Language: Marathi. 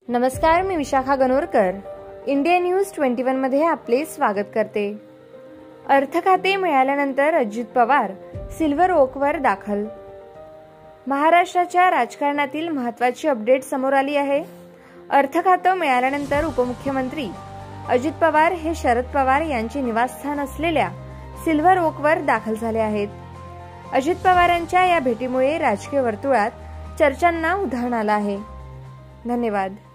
नमस्कार, मी विशाखा गणोरकर. इंडिया न्यूज 21 मध्ये आपले स्वागत करते. अर्थ खाते मिळाल्यानंतर अजित पवार सिल्व्हर ओकवर दाखल. महाराष्ट्राच्या राजकारणातील महत्त्वाची अपडेट समोर आली आहे. अर्थ खाते मिळाल्यानंतर उपमुख्यमंत्री अजित पवार हे शरद पवार यांचे निवासस्थान असलेल्या सिल्व्हर ओकवर दाखल झाले आहेत. अजित पवारांच्या या भेटीमुळे राजकीय वर्तुळात चर्चांना उधाण आलं आहे. धन्यवाद.